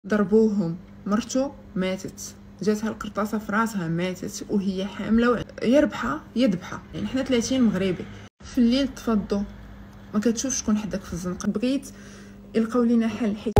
ضربوهم، مرته ماتت، جاتها القرطاسه في راسها ماتت وهي حامله، يربحها يذبحها. يعني حنا 30 مغربي في الليل تفضوا ما كتشوف شكون حداك في الزنقه. بغيت يلقاو لينا حل، حيت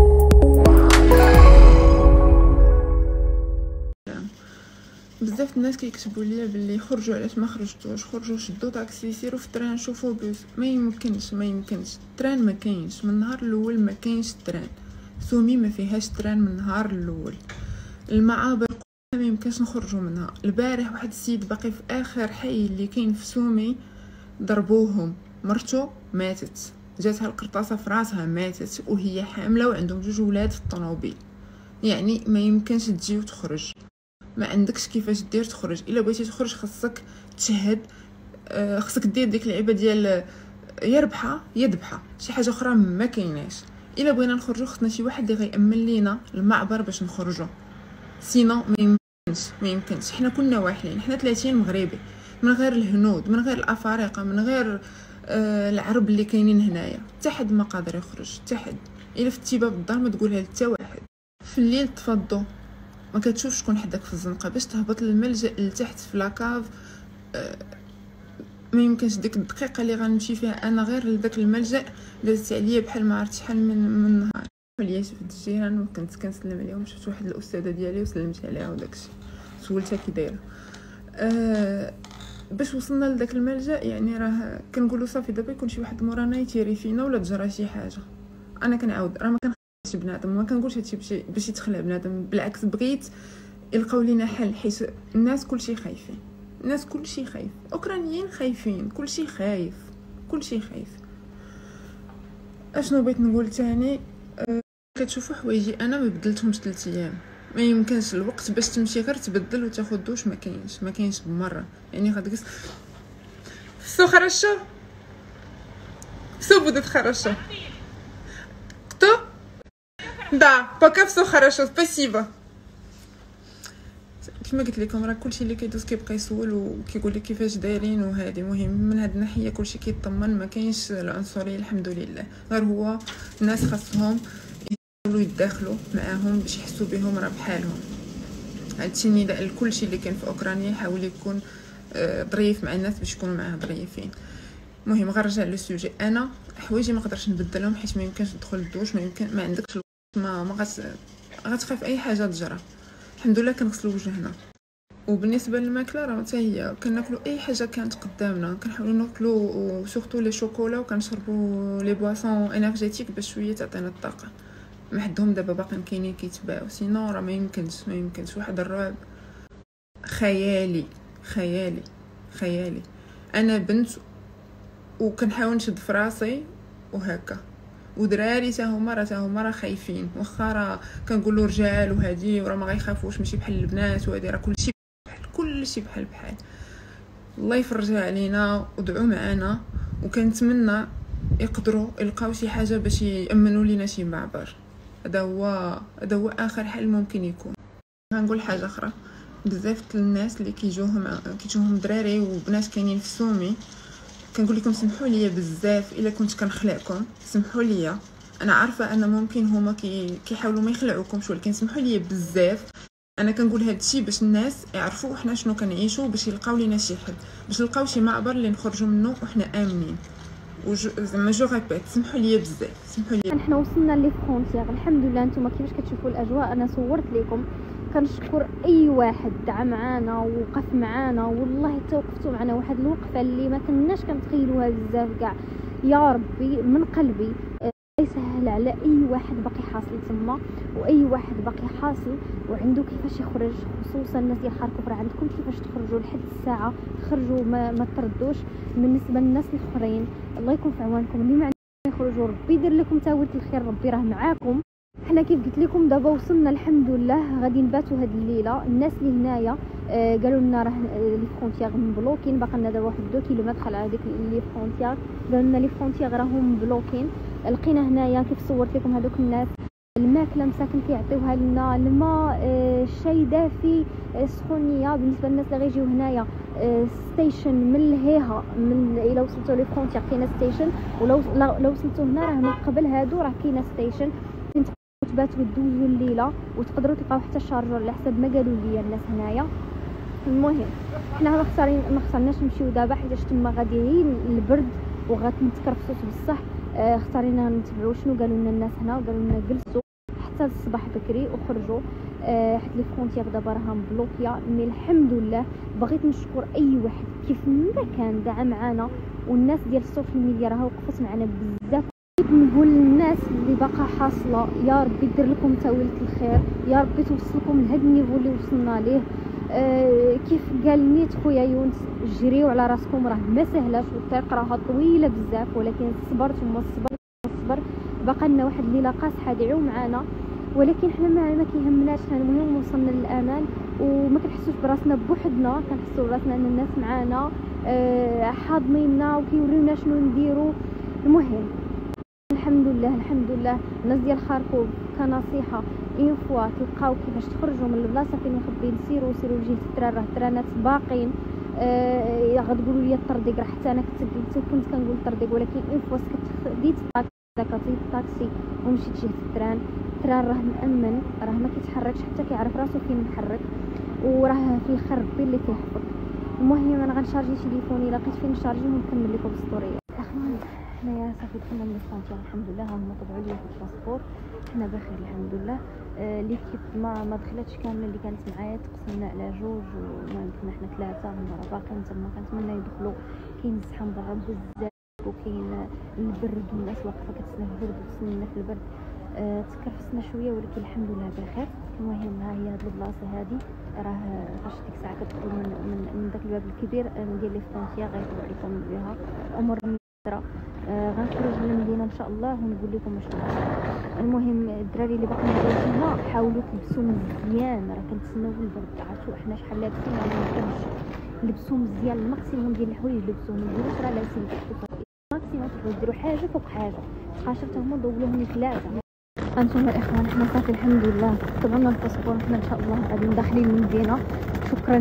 بزاف الناس كيكتبوا ليا باللي خرجوا علاش ما خرجتوش، خرجوا شدوا طاكسي سيروا في التران شوفوا بوس. ما يمكنش التران ما كاينش من النهار الاول، ما كاينش التران. سومي ما فيهاش تران من النهار الاول. المعابر ما يمكنش نخرجوا منها. البارح واحد السيد باقي في اخر حي اللي كاين في سومي، ضربوهم، مرته ماتت، جاتها القرطاسه في راسها ماتت وهي حامله وعندهم 2 ولاد في الطوموبيل. يعني ما يمكنش تجي وتخرج، ما عندكش كيفاش دير تخرج. الا بغيتي تخرج خاصك تشهد، خاصك دير ديك اللعيبه ديال يربحها يذبحها. شي حاجه اخرى ما كايناش. الا بغينا نخرجوا خصنا شي واحد اللي غيامن لينا المعبر باش نخرجوا، سينو ما يمكنش. حنا كنا واحدين، حنا 30 مغربي، من غير الهنود، من غير الافارقه، من غير العرب اللي كاينين هنايا. حتى حد ما قادر يخرج، حتى حد. الا فتي باب الدار ما تقولها حتى واحد. في الليل تفضوا ما كتشوف شكون حداك في الزنقه باش تهبط للملجأ لتحت في لاكاف. ما يمكنش ديك الدقيقه اللي غنمشي فيها انا غير لذاك الملجأ دازت عليا بحال ما عرفت شحال من نهار. وليا شفت الجيران وكنت كنسلم عليهم، شفت واحد الاستاذه ديالي وسلمت عليها وداكشي، سولتها كي دايره. باش وصلنا لذاك الملجأ يعني راه كنقولوا صافي دابا يكون شي واحد مورانا يتيري فينا ولا تجرى شي حاجه. انا كنعاود راه ما كنخليش بنادم، ما كنقولش هادشي باش يتخلع بنادم، بالعكس بغيت يلقاو لينا حل، حيت الناس كلشي خايفين، الناس كلشي خايف، اوكرانيين خايفين، كلشي خايف، كلشي خايف. اشنو بغيت نقول تاني؟ كتشوفوا حوايجي انا ما بدلتهمش 3 ايام. ما يمكنش الوقت باش تمشي غير تبدل وتاخذ دوش، ما كاينش بمره. يعني غاديك все хорошо, все будет хорошо. Кто? Да, пока все хорошо, спасибо. كما قلت لكم راه كلشي اللي كيدوز كيبقى يسول وكيقول لك كيفاش دايرين، وهذه مهم. من هاد الناحيه كلشي كيطمن، ما كاينش العنصريه الحمد لله. غير هو الناس خاصهم يحاولوا يتداخلوا معاهم باش يحسوا بهم راه بحالهم. هادشي النداء لكلشي اللي كان في اوكرانيا، يحاول يكون ظريف مع الناس باش يكونوا معاه ظريفين. المهم غنرجع لو سوجي. انا حوايجي ما نقدرش نبدلهم حيت ما يمكنش ندخل للدوش، ما يمكن، ما عندكش ما غتخاف اي حاجه تجرى. الحمد لله كنغسلوا وجهنا. وبالنسبه للماكله راه حتى هي كناكلوا اي حاجه كانت قدامنا، كنحاولوا ناكلوا سورتو لي شوكولا، وكنشربوا لي بواسون انرجيتيك باش شويه تعطينا الطاقه. ما حدهم دابا باقيين كاينين كيتباعوا، سينو راه ما يمكنش واحد الرعب خيالي خيالي خيالي. انا بنت وكنحاول نشد في راسي وهكا، ودراري حتى هما راه خايفين. واخا راه كنقولوا رجال وهادي وراه ما غيخافوش، ماشي بحال البنات وهادي، راه كلشي بحال الله يفرجها علينا. ودعوا معنا، وكنتمنى يقدروا يلقاو شي حاجه باش يامنوا لينا شي معبر. هذا هو اخر حل ممكن يكون. غنقول حاجه اخرى، بزاف الناس اللي كيجوهم دراري وبنات كاينين في سومي، كنقول لكم سمحوا لي بزاف الا كنت كنخلعكم، سمحوا لي. انا عارفه ان ممكن هما كيحاولوا ما يخلعوكمش، ولكن سمحوا لي بزاف. انا كنقول هذا الشيء باش الناس يعرفوا حنا شنو كنعيشوا، باش يلقاو لينا شي حل، باش نلقاو شي معبر اللي نخرجوا منه وحنا امنين. زعما جو ريبيت، سمحوا لي بزاف، سمحوا لي. حنا وصلنا لي فرونتيير الحمد لله. نتوما كيفاش كتشوفوا الاجواء، انا صورت لكم. كنشكر اي واحد دعا معانا ووقف معانا، والله حتى وقفتوا معنا واحد الوقفه اللي ما كناش كنتخيلوها بزاف كاع. يا ربي من قلبي يسهل على اي واحد باقي حاصل تما، واي واحد باقي حاصل وعنده كيفاش يخرج، خصوصا الناس ديال خاركوف. راه عندكم كيفاش تخرجوا لحد الساعه، خرجوا ما تردوش. بالنسبه للناس الاخرين الله يكون في عوانكم، اللي ما يخرجوا ربي يدير لكم تاويل الخير، ربي راه معاكم. حنا كيف قلت لكم دابا وصلنا الحمد لله، غادي نباتوا هاد الليله. الناس اللي هنايا قالوا لنا راه لي فرونتيير مبلوكين، باقي لنا دابا واحد 2 كيلومتر على ديك لي فرونتيير. قالوا لنا لي فرونتيير راهم مبلوكين. لقينا هنايا كيف صورت لكم هذوك الناس الماكله مساكن كيعطيوها لنا، الماء، شاي دافي، سخونيه. بالنسبه للناس اللي غيجيو هنايا ستيشن من الهيها، من الى وصلتوا لي فرونتيير كاينه ستيشن، ولو وصلتوا هنا راه من قبل هادو راه كاينه ستيشن. تباتوا دوزوا الليله وتقدروا تلقاو حتى الشارجور على حسب ما قالوا لي الناس هنايا. المهم حنا ما اختارناش نمشيو دابا حيت تما غاديين البرد وغتنتكرفسوا بصح. اختارينا نتبعوا شنو قالوا لنا الناس هنا، وقالوا لنا جلسوا حتى الصباح بكري وخرجوا حيت لي فرونتيير دابا راها مبلوكيه. مي الحمد لله بغيت نشكر اي واحد كيف ما كان دعا معنا، والناس ديال السوشيال ميديا راها وقفت معنا بزاف. نقول للناس اللي باقا حاصله يا ربي يدير لكم تاويله الخير، يا ربي توصلكم لهذا النيفو اللي وصلنا ليه. كيف قال نيت خويا يونس جريو على راسكم، راه ما سهلاش والطريق راها طويله بزاف، ولكن صبر ثم الصبر باقا لنا واحد الليله قاصحه دعيو معنا. ولكن حنا ما كيهمناش، حنا المهم وصلنا للامان وما كنحسوش براسنا بوحدنا، كنحسوا براسنا ان الناس معانا حاضنيننا وكيوريونا شنو نديرو. المهم الحمد لله الناس ديال خاركوف كنصيحه اون فوا تلقاو كيفاش تخرجوا من البلاصه فين مخبين سيروا لجهه التران، راه الترانات باقين. غتقولوا لي الطرديق، راه حتى انا كنت كنقول الطرديق، ولكن اون فوا ديت الطاكسي ومشيت جهه التران راه مأمن، راه ما كيتحركش حتى كيعرف راسو فين محرك، وراه في الاخر ربي اللي كيحفظ. المهم انا غنشارجي تليفوني، لقيت فين نشارجي ونكمل لكم السطوريه. حنايا صافي دخلنا من الفرونتيير الحمد لله، هما طبعوا لي في الباسبور، حنا بخير الحمد لله. ليكيب ما دخلتش كامله اللي كانت معايا، تقسمنا على جوج وما كنا حنا ثلاثه، هما راه باقيين تما. كنتمنى يدخلوا، كاين الزحام برا بزاف وكاين البرد والناس واقفه كتسنى في البرد وتسنينا في البرد. تكرفسنا شويه ولكن الحمد لله بخير. المهم ها هي هاد البلاصه هادي، راه فاش ديك الساعه كتدخلوا من داك الباب الكبير ديال لي فرونتيير غيطلع لكم بها امور غنخرج من المدينه ان شاء الله ونقول لكم واش نعمل. المهم الدراري اللي باقيين هنا حاولوا تلبسوا مزيان، راه كنتسناو في البرد، عرفتوا حنا شحال لابسين ما يمكنش. لبسوا مزيان الماكسيموم ديال الحوايج لبسوهم، ما ديروش راه لابسين الماكسيموم، ديروا حاجه فوق حاجه. قاشر حتى هما ضوولوهم ثلاثه. انتم الاخوان حنا صافي الحمد لله طلعنا الباسبور، حنا ان شاء الله غادي داخلين المدينه. شكرا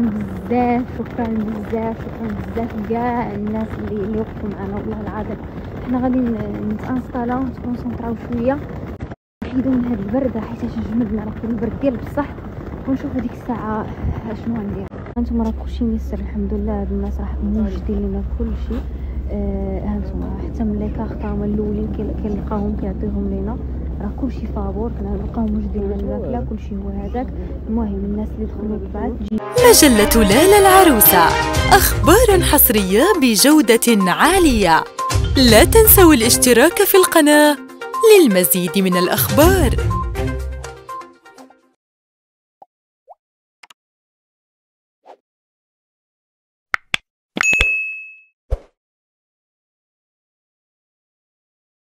بزاف كاع الناس اللي وقفوا معنا، والله العظيم حنا غادي نتانستالاو نتكونسونطراو شويه، نحيدو من هاد البرد حيت جمدنا، راه كاين البرد ديال بصح، ونشوف هذيك الساعه شنو غندير. انتم راه كلشي ميسر الحمد لله، هاد الناس راه موجدين لنا كلشي. هانتوما حتى من لي كارطا هما الاولين كنلقاوهم كيعطيهم لينا، راه كلشي فابور، كنلقاو موجدين لنا الماكله كلشي هو هذاك. المهم الناس اللي دخلوا بعد مجلة لالا العروسة، أخبار حصرية بجودة عالية. لا تنسوا الاشتراك في القناة للمزيد من الأخبار.